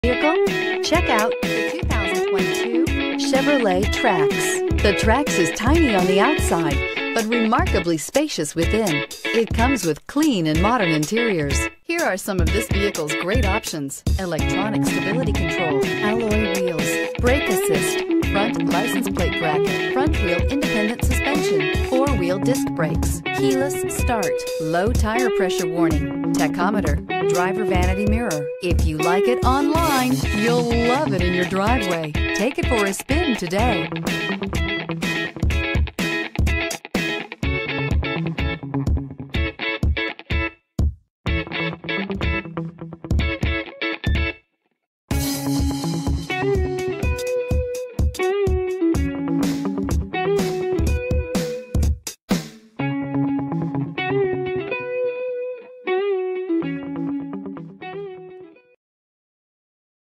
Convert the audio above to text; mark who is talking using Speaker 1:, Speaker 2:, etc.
Speaker 1: vehicle? Check out the 2022 Chevrolet Trax. The Trax is tiny on the outside, but remarkably spacious within. It comes with clean and modern interiors. Here are some of this vehicle's great options: electronic stability control, alloy wheels, brake assist, front license plate bracket, front wheel independent suspension, four-wheel disc brakes, keyless start, low tire pressure warning, tachometer, driver vanity mirror. If you like it online, you'll love it in your driveway. Take it for a spin today.